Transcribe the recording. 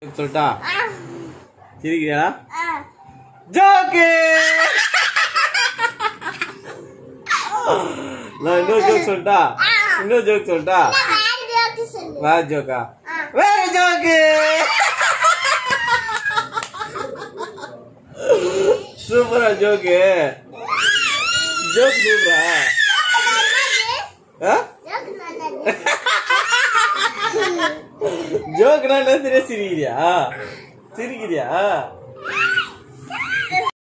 சொல்லிட்டா சிரிக்கிறியா ஜோக்கு நான் இன்னொரு ஜோக் சொல்லிட்டா வேற ஜோக்கா வேற ஜோக்கு சூப்பரா ஜோக்கு சூப்பரா ஜோக் நான் சிரிக்கிறியா